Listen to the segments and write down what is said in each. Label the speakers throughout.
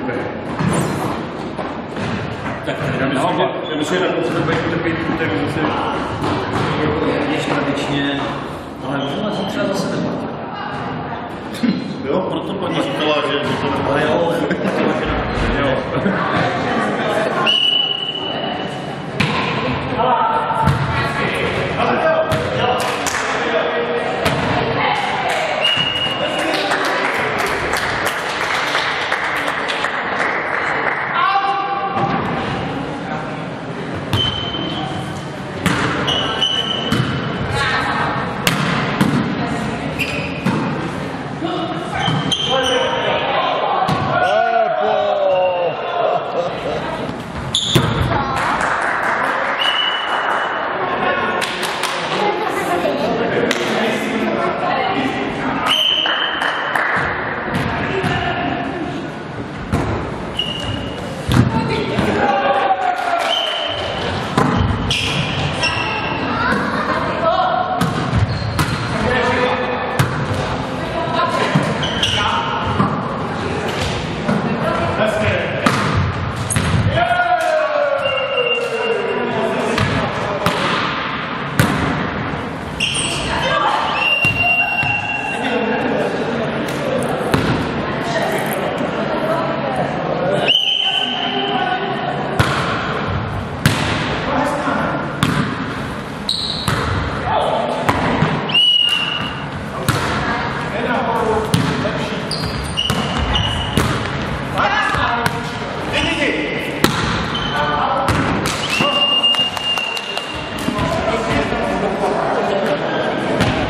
Speaker 1: Tak já myslím, že na konci to bude trpět, tak zase
Speaker 2: ještě tradičně, ale možná to třeba zase nebude.
Speaker 3: Jo, proto paní říkala, že to nebude.
Speaker 2: Ale jo,
Speaker 1: jo.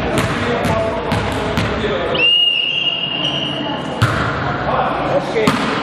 Speaker 2: Okay.